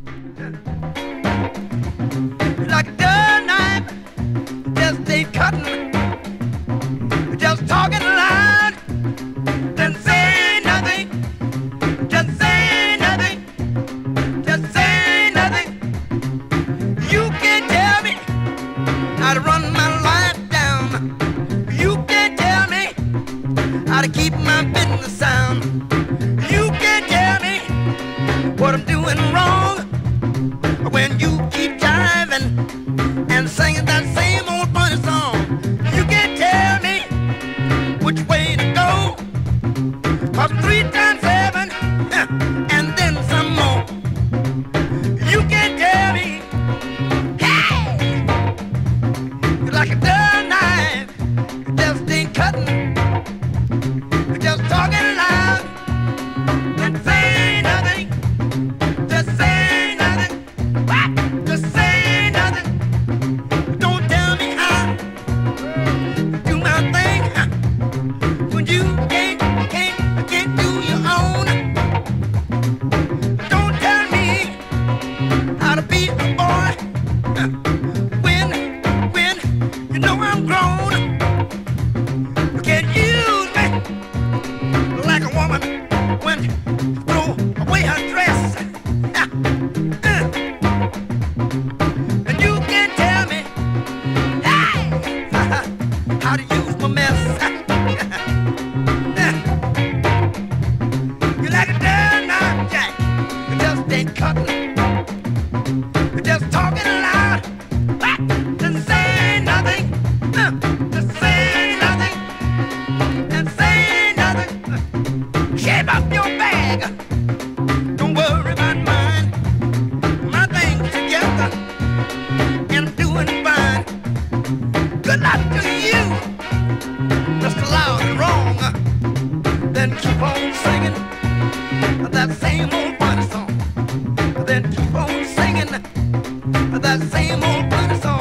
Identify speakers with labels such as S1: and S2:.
S1: Like a dull knife, just ain't cutting. Just talking loud, then say nothing. Just say nothing. Just say nothing. You can't tell me how to run my life down. You can't tell me how to keep my business sound. You can't tell me what I'm doing wrong when you keep jiving and singing that same old funny song. You can't tell me which way to go, 'cause 3 times 7 and then some more. You can't tell me, hey, you're like a dull knife, it just ain't cutting. You're just talking loud and say nothing. Just say nothing. What? Just say nothing. Don't tell me how to do my thing when you can't do your own. Don't tell me how to be a boy when you know I'm grown. You can't use me like a woman when you throw away her dress. And you can't tell me, hey, how to use my mess. You're like a dull knife, Jack. You just ain't cutting. You're just talking loud. What? Just say nothing. Just say nothing. And say nothing. Shape up your bag. Don't worry about mine. My things together, and I'm doing fine. Good luck to you, Mr. Loud and Wrong. Then keep on singing that same old funny song. Then keep on singing that same old funny song.